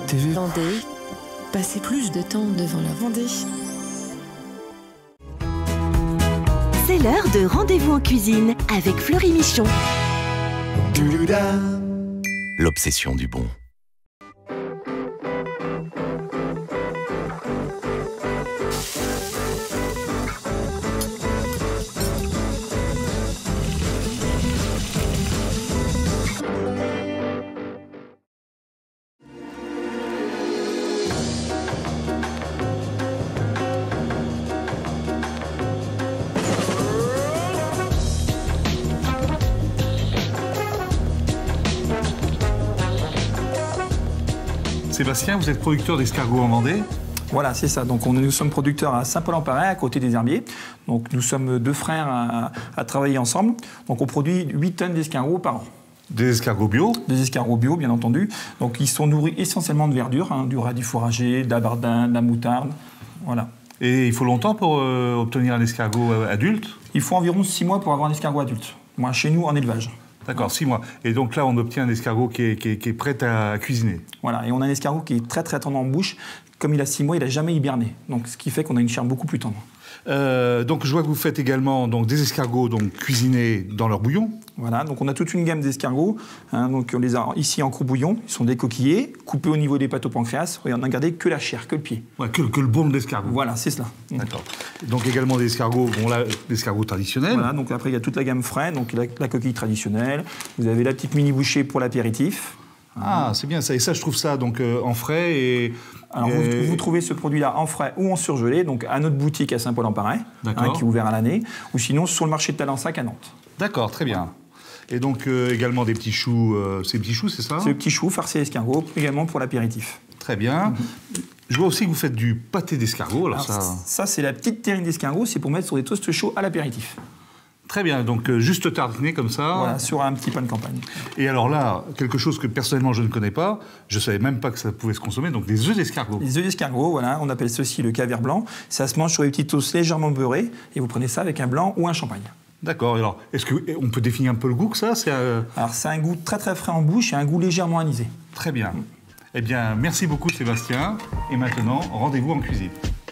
TV. Vendée, passez plus de temps devant la Vendée. C'est l'heure de Rendez-vous en cuisine avec Fleury Michon. L'obsession du bon. Sébastien, vous êtes producteur d'escargots en Vendée? Voilà, c'est ça. Donc nous sommes producteurs à Saint-Paul-en-Parais, à côté des Herbiers. Donc nous sommes deux frères à travailler ensemble. Donc on produit 8 tonnes d'escargots par an. Des escargots bio? Des escargots bio, bien entendu. Donc ils sont nourris essentiellement de verdure, du radis fourragé, de la bardin, de la moutarde. Voilà. Et il faut longtemps pour obtenir un escargot adulte? Il faut environ 6 mois pour avoir un escargot adulte. Moi, chez nous, en élevage. D'accord, 6 mois. Et donc là, on obtient un escargot qui est prêt à cuisiner. Voilà, et on a un escargot qui est très très tendre en bouche. Comme il a 6 mois, il n'a jamais hiberné. Donc, ce qui fait qu'on a une chair beaucoup plus tendre. Donc je vois que vous faites également des escargots cuisinés dans leur bouillon. Voilà, donc on a toute une gamme d'escargots. Donc on les a ici en croûte-bouillon. Ils sont décoquillés, coupés au niveau des pattes au pancréas. Et on n'a gardé que la chair, que le pied. Ouais, que le bon de l'escargot. Voilà, c'est cela. D'accord. Donc également des escargots, l'escargot traditionnel. Voilà, donc après il y a toute la gamme frais, donc la coquille traditionnelle. Vous avez la petite mini bouchée pour l'apéritif. Ah, c'est bien ça. Et ça, je trouve ça en frais et... Alors, vous trouvez ce produit-là en frais ou en surgelé, donc à notre boutique à Saint-Paul-en-Parais, qui est ouvert à l'année, ou sinon sur le marché de Talensac à Nantes. D'accord, très bien. Et donc également des petits choux, ces petits choux, c'est ça? C'est des petits choux farcis escargots, également pour l'apéritif. Très bien. Je vois aussi que vous faites du pâté d'escargot. Alors ça, c'est la petite terrine d'escargot, c'est pour mettre sur des toasts chauds à l'apéritif. Très bien, donc juste tartiner comme ça. Voilà, sur un petit pain de campagne. Et alors là, quelque chose que personnellement je ne connais pas, je ne savais même pas que ça pouvait se consommer, donc des œufs d'escargot. Les œufs d'escargot, voilà, on appelle ceci le caviar blanc. Ça se mange sur des petites toasts légèrement beurrées, et vous prenez ça avec un blanc ou un champagne. D'accord, alors est-ce qu'on peut définir un peu le goût que ça? Alors c'est un goût très très frais en bouche et un goût légèrement anisé. Très bien. Eh bien, merci beaucoup Sébastien, et maintenant, rendez-vous en cuisine.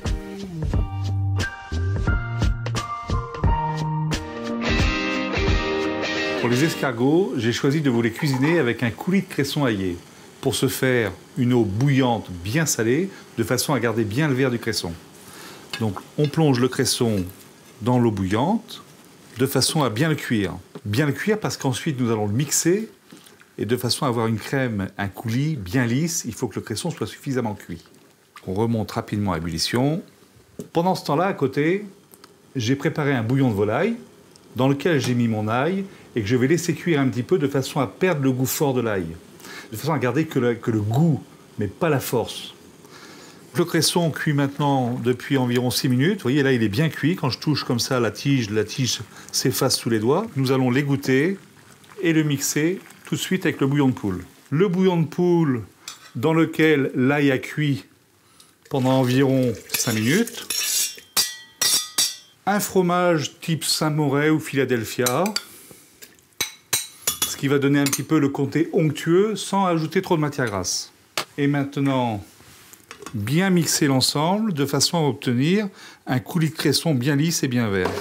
Pour les escargots, j'ai choisi de vous les cuisiner avec un coulis de cresson aillé. Pour ce faire, une eau bouillante bien salée, de façon à garder bien le verre du cresson. Donc, on plonge le cresson dans l'eau bouillante, de façon à bien le cuire. Bien le cuire parce qu'ensuite, nous allons le mixer, et de façon à avoir une crème, un coulis bien lisse, il faut que le cresson soit suffisamment cuit. On remonte rapidement à ébullition. Pendant ce temps-là, à côté, j'ai préparé un bouillon de volaille, dans lequel j'ai mis mon ail, et que je vais laisser cuire un petit peu de façon à perdre le goût fort de l'ail. De façon à garder que le goût, mais pas la force. Le cresson cuit maintenant depuis environ 6 minutes. Vous voyez, là, il est bien cuit. Quand je touche comme ça la tige s'efface sous les doigts. Nous allons l'égoutter et le mixer tout de suite avec le bouillon de poule. Le bouillon de poule dans lequel l'ail a cuit pendant environ 5 minutes. Un fromage type Saint-Moret ou Philadelphia, ce qui va donner un petit peu le côté onctueux sans ajouter trop de matière grasse. Et maintenant, bien mixer l'ensemble de façon à obtenir un coulis de cresson bien lisse et bien vert.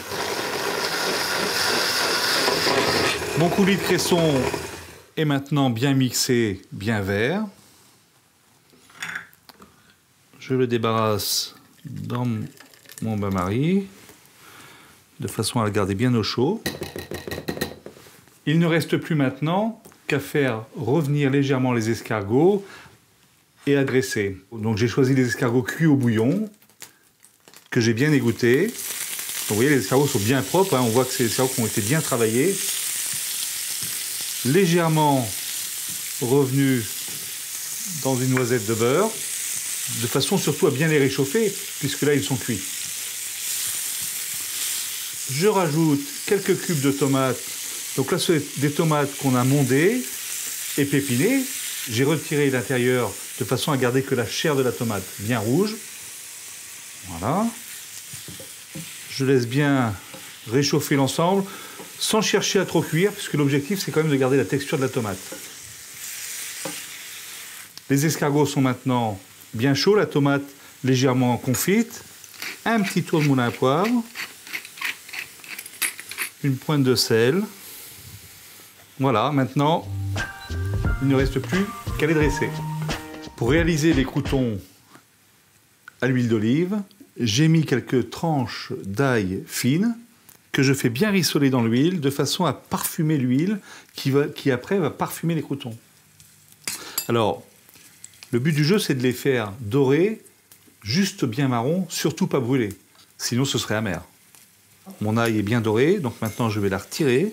Mon coulis de cresson est maintenant bien mixé, bien vert. Je le débarrasse dans mon bain-marie, de façon à le garder bien au chaud. Il ne reste plus maintenant qu'à faire revenir légèrement les escargots et à dresser. Donc j'ai choisi des escargots cuits au bouillon, que j'ai bien égouttés. Donc vous voyez, les escargots sont bien propres, on voit que c'est des escargots qui ont été bien travaillés. Légèrement revenus dans une noisette de beurre, de façon surtout à bien les réchauffer, puisque là ils sont cuits. Je rajoute quelques cubes de tomates. Donc là, c'est des tomates qu'on a mondées et pépinées. J'ai retiré l'intérieur de façon à garder que la chair de la tomate bien rouge. Voilà. Je laisse bien réchauffer l'ensemble sans chercher à trop cuire, puisque l'objectif, c'est quand même de garder la texture de la tomate. Les escargots sont maintenant bien chauds, la tomate légèrement confite, un petit tour de moulin à poivre, une pointe de sel. Voilà, maintenant, il ne reste plus qu'à les dresser. Pour réaliser les croûtons à l'huile d'olive, j'ai mis quelques tranches d'ail fines que je fais bien rissoler dans l'huile de façon à parfumer l'huile qui après va parfumer les croûtons. Alors, le but du jeu, c'est de les faire dorer, juste bien marron, surtout pas brûler. Sinon, ce serait amer. Mon ail est bien doré, donc maintenant je vais la retirer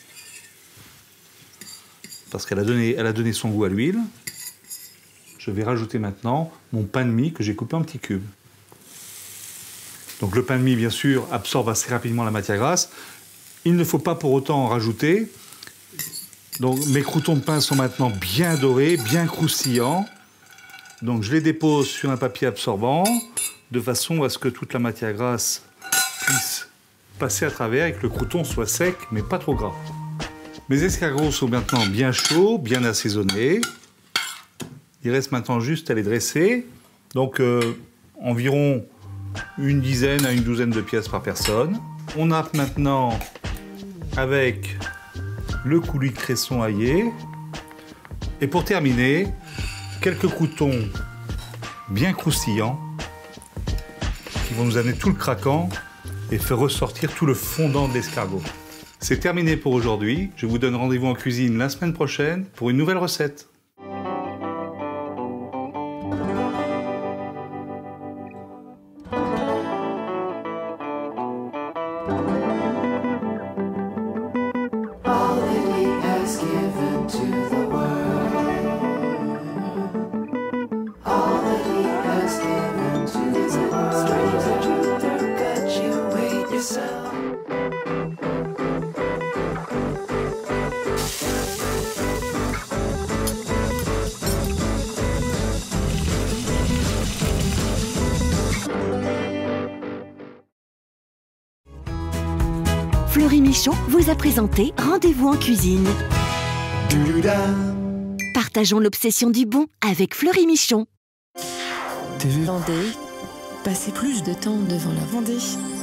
parce qu'elle a donné son goût à l'huile. Je vais rajouter maintenant mon pain de mie que j'ai coupé en petits cubes. Donc le pain de mie, bien sûr, absorbe assez rapidement la matière grasse. Il ne faut pas pour autant en rajouter. Donc mes croûtons de pain sont maintenant bien dorés, bien croustillants. Donc je les dépose sur un papier absorbant de façon à ce que toute la matière grasse puisse passer à travers et que le croûton soit sec mais pas trop gras. Mes escargots sont maintenant bien chauds, bien assaisonnés. Il reste maintenant juste à les dresser. Donc environ une dizaine à une douzaine de pièces par personne. On nappe maintenant avec le coulis de cresson aillé. Et pour terminer, quelques croûtons bien croustillants qui vont nous amener tout le craquant et faire ressortir tout le fondant de l'escargot. C'est terminé pour aujourd'hui. Je vous donne rendez-vous en cuisine la semaine prochaine pour une nouvelle recette. Fleury Michon vous a présenté Rendez-vous en cuisine. Partageons l'obsession du bon avec Fleury Michon. Vendée, passez plus de temps devant la Vendée.